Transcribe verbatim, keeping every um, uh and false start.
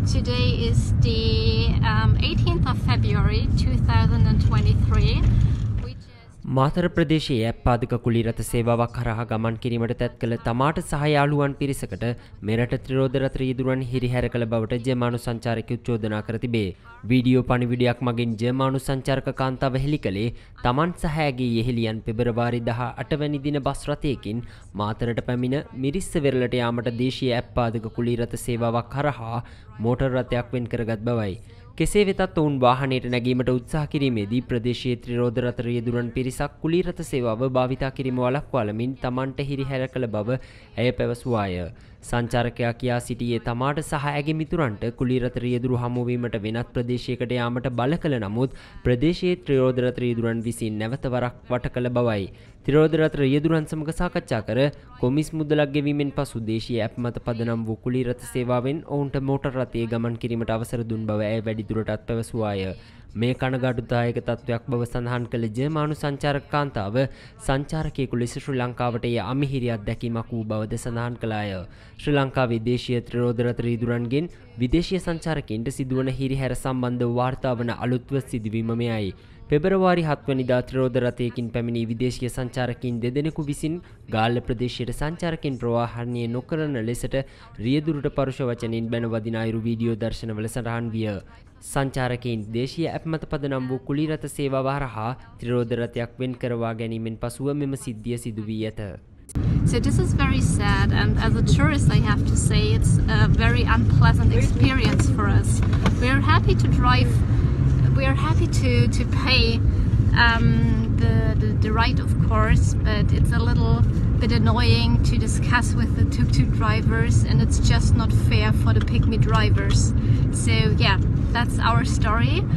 Today is the um, eighteenth of February two thousand twenty-three. Matara ප්‍රදේශයේ පාදක කුලීරත සේවාවක් හරහා ගමන් කිරීමට තැත් කළ තමාට සහ යාළුවන් පිරිසකට මෙරට ත්‍රිරෝද රථ රියදුරන් හිරිහැර කළ බවට ජර්මානු සංචාරකයෝ චෝදනා කර තිබේ. වීඩියෝ පණිවිඩයක් මගින් ජර්මානු සංචාරක කාන්තාව හෙළි කළේ තමන් සහ ඇගේ යෙහෙළියන් පෙබරවාරි දහ අට වැනි දින බස් රථයකින් මාතරට පැමිණ මිරිස්ස වෙරළට යාමට දේශීය ඇප් පාදක කුලීරත සේවාවක් හරහා මෝටර් රථයක් වෙන් කරගත් බවයි. කෙසේ වෙතත් ඔවුන් වාහනයට නැගීමට උත්සාහ කිරීමේදී ප්‍රදේශීය ත්‍රිරෝද රථ රියදුරන් පිරිසක් කුලීරත සේවාව භාවිතා කිරීම වළක්වාලමින් තමන්ට හිරිහැර කළ බව ඇය පැවසුවාය. සංචාරකයා කියා සිටියේ තමාට සහ ඇගේ මිතුරන්ට කුලීරත රියදුරු හමුවීමට වෙනත් ප්‍රදේශයකට යාමට බල කළ නමුත් ප්‍රදේශීය ත්‍රිරෝද රථ රියදුරන් විසින් නැවත වරක් වට කළ බවයි. ත්‍රිරෝද රථ රියදුරන් සමග සාකච්ඡා කර කොමිස් මුදලක් ගෙවීමෙන් පසු දේශීය ඇප් මත පදනම් වූ කුලීරත සේවාවෙන් ඔවුන්ට මෝටර් රථයේ ගමන් කිරීමට අවසර දුන් බව ඇය වැඩිදුරටත් පැවසුවාය. මේ කනගාටුදායක තත්වයක් බව සඳහන් කළ ජර්මානු සංචාරක කාන්තාව සංචාරකයෙකු ලෙස ශ්‍රී ලංකාවට එය අමිහිරි අත්දැකීමක් වූ බවද සඳහන් කළාය. ශ්‍රී ලංකාවේ දේශීය ත්‍රිරෝද රථ රියදුරන්ගෙන් විදේශීය සංචාරකයින්ට සිදුවන හිරිහැර සම්බන්ධව වාර්තා වන අලුත්ව සිදුවීම මෙයයි. පෙබරවාරි හත් වැනිදා ත්‍රිරෝද රථයකින් පැමිණි විදේශීය සංචාරකයින් දෙදෙනෙකු විසින් ගාල්ල ප්‍රදේශයට සංචාරකයන් ප්‍රවාහනය නොකරන ලෙසට රියදුරට පරුෂ වචනින් බැන වදින අයුරු වීඩියෝ දර්ශනවල සඳහන් විය. සංචාරකයින් දේශීය ඇප් මත පදනම් වූ කුලීරත සේවාව හරහා ත්‍රිරෝද රථයක් වෙන් කරවා ගැනීමෙන් පසුව මෙම සිද්ධිය සිදු වී ඇත. So this is very sad, and as a tourist I have to say it's a very unpleasant experience for us. We are happy to drive, we are happy to, to pay um, the, the, the right of course, but it's a little bit annoying to discuss with the tuk-tuk drivers, and it's just not fair for the pygmy drivers. So yeah, that's our story.